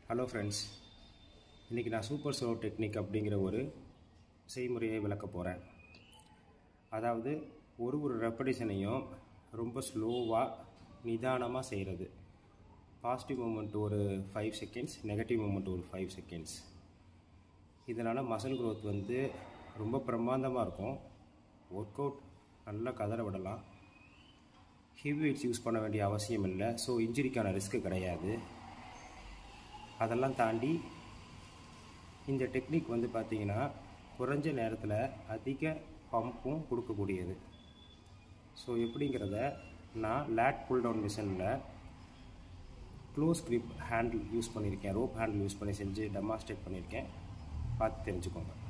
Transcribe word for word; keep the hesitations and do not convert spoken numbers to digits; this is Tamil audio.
ஹலோ ஃப்ரெண்ட்ஸ், இன்றைக்கி நான் சூப்பர் ஸ்லோ டெக்னிக் அப்படிங்கிற ஒரு செய்முறையை விளக்க போகிறேன். அதாவது ஒரு ஒரு ரெப்படிஷனையும் ரொம்ப ஸ்லோவாக நிதானமாக செய்கிறது. பாசிட்டிவ் மூமெண்ட் ஒரு ஃபைவ் செகண்ட்ஸ், நெகட்டிவ் மூமெண்ட் ஒரு ஃபைவ் செகண்ட்ஸ். இதனால் மசில் க்ரோத் வந்து ரொம்ப பிரமாண்டமாக இருக்கும். ஒர்க் அவுட் நல்லா கதற விடலாம். ஹெவி வெயிட்ஸ் யூஸ் பண்ண வேண்டிய அவசியம் இல்லை. ஸோ இன்ஜுரிக்கான ரிஸ்க்கு கிடையாது. அதெல்லாம் தாண்டி இந்த டெக்னிக் வந்து பார்த்திங்கன்னா குறைஞ்ச நேரத்தில் அதிக பம்பும் கொடுக்கக்கூடியது. ஸோ எப்படிங்கிறத நான் லேட் புல் டவுன் மிஷினில் க்ளோஸ் கிரிப் ஹேண்டில் யூஸ் பண்ணியிருக்கேன், ரோப் ஹேண்டில் யூஸ் பண்ணி செஞ்சு டெமான்ஸ்ட்ரேட் பண்ணியிருக்கேன். பார்த்து தெரிஞ்சுக்கோங்க.